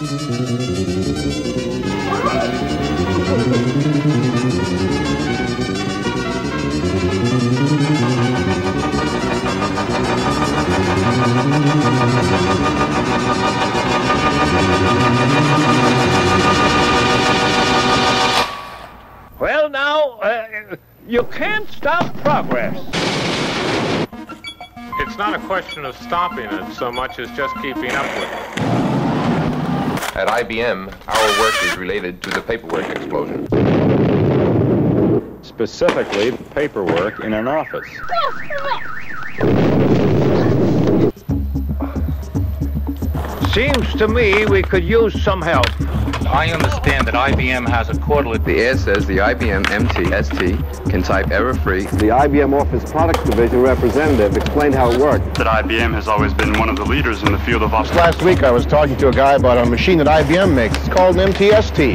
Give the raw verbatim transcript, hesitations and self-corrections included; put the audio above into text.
Well, now, uh, you can't stop progress. It's not a question of stopping it so much as just keeping up with it. At I B M, our work is related to the paperwork explosion. Specifically, paperwork in an office. Seems to me we could use some help. I understand that I B M has a quarterly... The ad says the I B M M T S T can type error-free. The I B M Office Products Division representative explained how it worked. That I B M has always been one of the leaders in the field of office. Last week I was talking to a guy about a machine that I B M makes. It's called an M T S T.